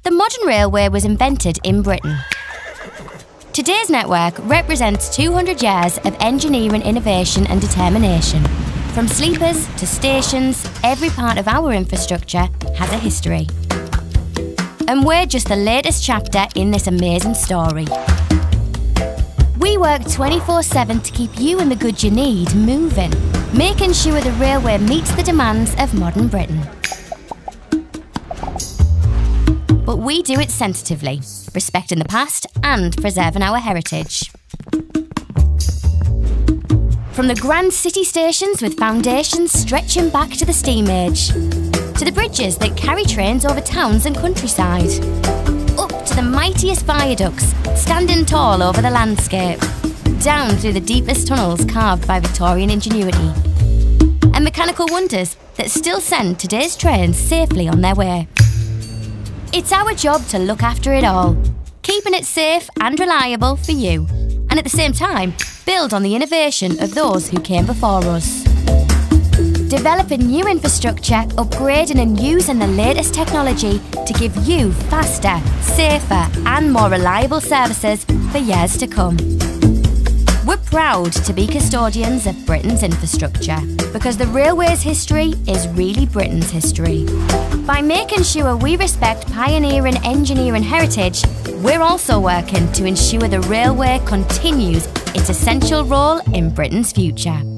The modern railway was invented in Britain. Today's network represents 200 years of engineering innovation and determination. From sleepers to stations, every part of our infrastructure has a history. And we're just the latest chapter in this amazing story. We work 24/7 to keep you and the goods you need moving, making sure the railway meets the demands of modern Britain. But we do it sensitively, respecting the past and preserving our heritage. From the grand city stations with foundations stretching back to the steam age, to the bridges that carry trains over towns and countryside, up to the mightiest viaducts standing tall over the landscape, down through the deepest tunnels carved by Victorian ingenuity, and mechanical wonders that still send today's trains safely on their way. It's our job to look after it all, keeping it safe and reliable for you, and at the same time, build on the innovation of those who came before us. Developing new infrastructure, upgrading and using the latest technology to give you faster, safer and more reliable services for years to come. We're proud to be custodians of Britain's infrastructure because the railway's history is really Britain's history. By making sure we respect pioneering engineering heritage, we're also working to ensure the railway continues its essential role in Britain's future.